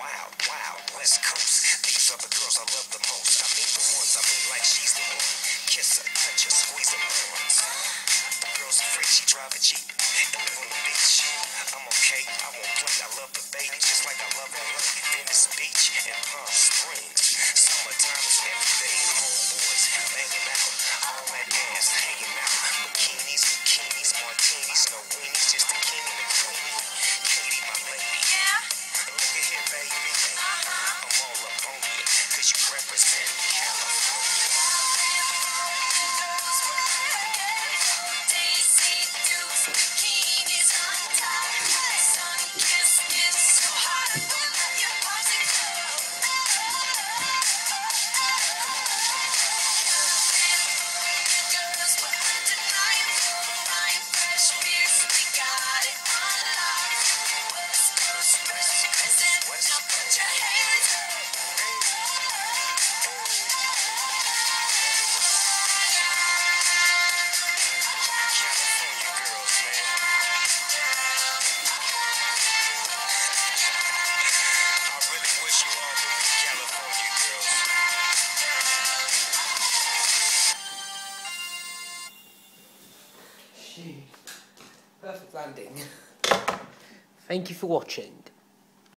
wild, wild West Coast. These are the girls I love the most. I mean the ones, I mean like she's the one. Kiss her, touch her, squeeze her bones. The girl's afraid she drive a Jeep and live on the beach. I'm okay, I won't play. I love the bay just like I love LA, Venice Beach and Palm Springs. Summertime is every day. Homeboys banging out, all that ass hanging out. Bikinis, bikinis, martinis, no weenies, just the king and the queenie. Katie, my lady. Look at here, baby. I'm all up on you, cause you represent California. Perfect landing. Thank you for watching.